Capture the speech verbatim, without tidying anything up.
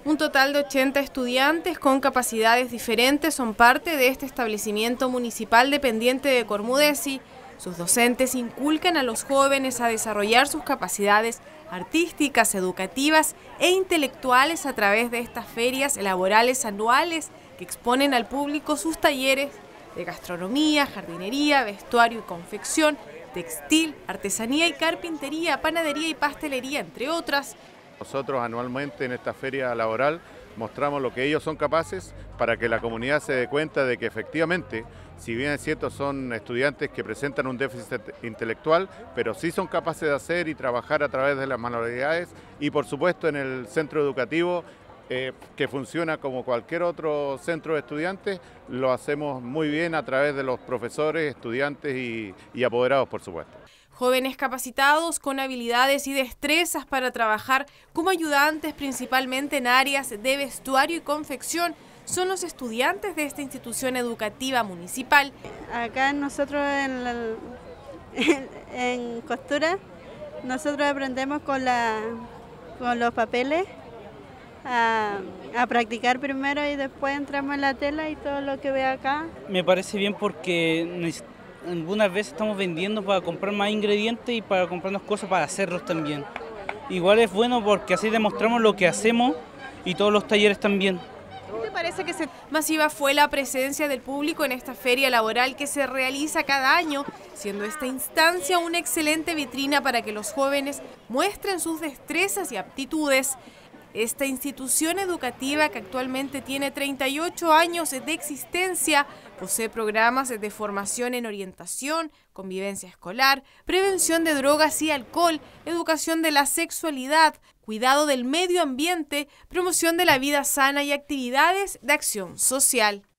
Un total de ochenta estudiantes con capacidades diferentes son parte de este establecimiento municipal dependiente de Cormudesi. Sus docentes inculcan a los jóvenes a desarrollar sus capacidades artísticas, educativas e intelectuales a través de estas ferias laborales anuales que exponen al público sus talleres de gastronomía, jardinería, vestuario y confección, textil, artesanía y carpintería, panadería y pastelería, entre otras. Nosotros anualmente en esta feria laboral mostramos lo que ellos son capaces para que la comunidad se dé cuenta de que efectivamente, si bien es cierto, son estudiantes que presentan un déficit intelectual, pero sí son capaces de hacer y trabajar a través de las manualidades y por supuesto en el centro educativo eh, que funciona como cualquier otro centro de estudiantes, lo hacemos muy bien a través de los profesores, estudiantes y, y apoderados, por supuesto. Jóvenes capacitados con habilidades y destrezas para trabajar como ayudantes principalmente en áreas de vestuario y confección son los estudiantes de esta institución educativa municipal. Acá nosotros en, la, en, en costura, nosotros aprendemos con, la, con los papeles a, a practicar primero y después entramos en la tela y todo lo que ve acá. Me parece bien porque algunas veces estamos vendiendo para comprar más ingredientes y para comprarnos cosas para hacerlos también. Igual es bueno porque así demostramos lo que hacemos y todos los talleres también. ¿Qué te parece que se... Masiva fue la presencia del público en esta feria laboral que se realiza cada año, siendo esta instancia una excelente vitrina para que los jóvenes muestren sus destrezas y aptitudes? Esta institución educativa, que actualmente tiene treinta y ocho años de existencia, posee programas de formación en orientación, convivencia escolar, prevención de drogas y alcohol, educación de la sexualidad, cuidado del medio ambiente, promoción de la vida sana y actividades de acción social.